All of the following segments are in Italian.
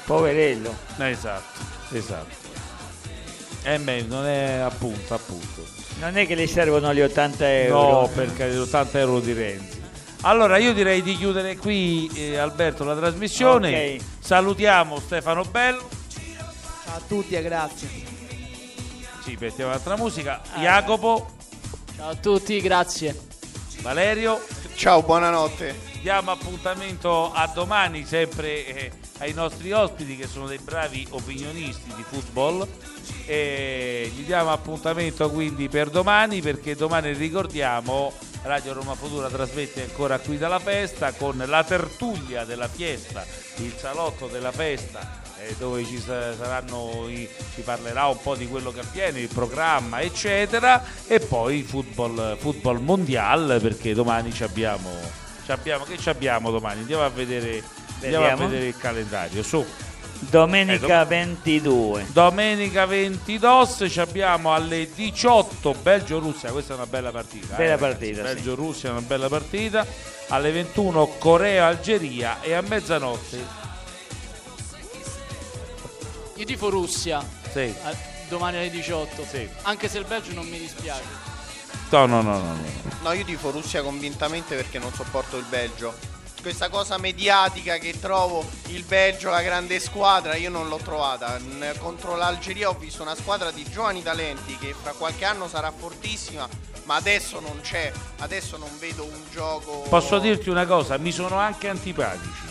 Poverello. Esatto. Non è appunto. Non è che le servono gli 80 euro. No, perché gli 80 euro di Renzi. Allora io direi di chiudere qui, Alberto, la trasmissione. Ok. Salutiamo Stefano Bello. Ciao a tutti e grazie. Ci mettiamo un'altra musica. Jacopo. Ciao a tutti, grazie. Valerio. Ciao, buonanotte. Diamo appuntamento a domani, sempre ai nostri ospiti che sono dei bravi opinionisti di football. Gli diamo appuntamento quindi per domani, perché domani, ricordiamo, Radio Roma Futura trasmette ancora qui dalla festa con la tertulia della fiesta, il salotto della festa, dove ci parlerà un po' di quello che avviene, il programma eccetera, e poi football mondial, perché domani che ci abbiamo domani? Andiamo a vedere il calendario, su. Domenica 22. Domenica 22 ci abbiamo alle 18 Belgio-Russia, questa è una bella partita. Belgio-Russia è una bella partita. Alle 21 Corea-Algeria e a mezzanotte. Io tifo Russia. Sì. Domani alle 18. Sì. Anche se il Belgio non mi dispiace. No. No, io tifo Russia convintamente perché non sopporto il Belgio. Questa cosa mediatica che trovo, il Belgio, la grande squadra, io non l'ho trovata. Contro l'Algeria ho visto una squadra di giovani talenti che fra qualche anno sarà fortissima, ma adesso non c'è, adesso non vedo un gioco. Posso dirti una cosa, mi sono anche antipatici.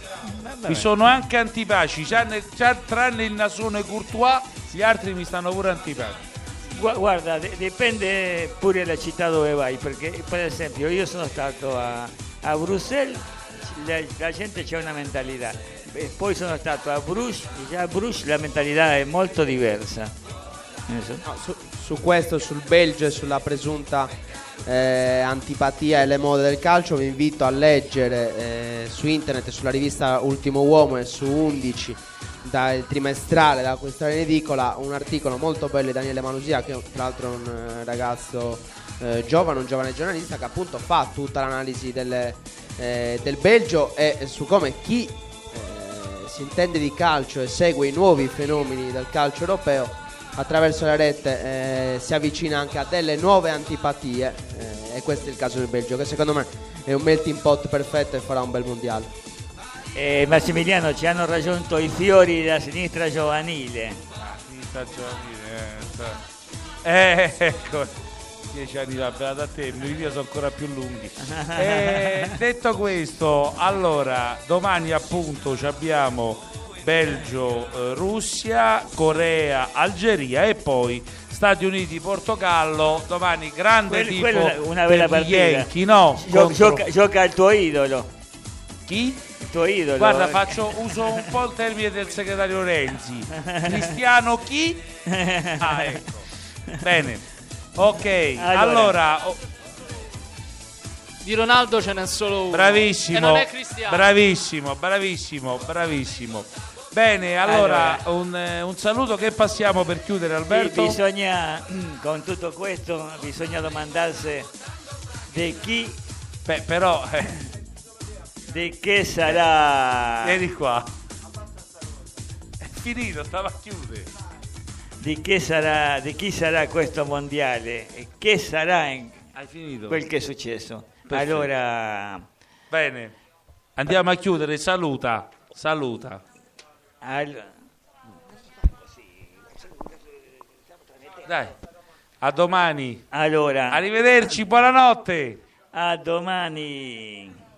Già tranne il nasone Courtois, gli altri mi stanno pure antipatici. Guarda, dipende pure dalla città dove vai, perché per esempio io sono stato a Bruxelles, la gente c'è una mentalità, e poi sono stato a Bruges, e già a Bruges la mentalità è molto diversa. No, su questo, sul Belgio e sulla presunta antipatia e le mode del calcio, vi invito a leggere su internet, sulla rivista Ultimo Uomo e su 11 dal trimestrale, da questa edicola, un articolo molto bello di Daniele Malusia, che tra l'altro è un ragazzo giovane, un giovane giornalista, che appunto fa tutta l'analisi del Belgio e su come chi si intende di calcio e segue i nuovi fenomeni del calcio europeo attraverso la rete si avvicina anche a delle nuove antipatie, e questo è il caso del Belgio, che secondo me è un melting pot perfetto e farà un bel mondiale. Massimiliano, ci hanno raggiunto i fiori della sinistra giovanile. Ecco, 10 anni da te, i miei sono ancora più lunghi. Detto questo, allora domani appunto abbiamo Belgio, Russia, Corea, Algeria e poi Stati Uniti, Portogallo. Domani grande tifo una bella per gli partita. Yankee, no? Gioca il tuo idolo. Chi? Il tuo idolo. Guarda, uso un po' il termine del segretario Renzi. Cristiano chi? Ecco. Bene. Ok, allora Di Ronaldo ce n'è solo uno. bravissimo. E non è Cristiano. Bravissimo. Bene, allora un saluto, che passiamo per chiudere, Alberto? Bisogna, con tutto questo, bisogna domandarsi di chi, però di che sarà. Vieni qua. È finito, stava a chiudere. Di chi sarà questo mondiale e che sarà Hai finito? quel che è successo. Perfetto. Allora, bene, andiamo a chiudere. Saluta. Dai, a domani. Allora, Arrivederci, buonanotte. a domani.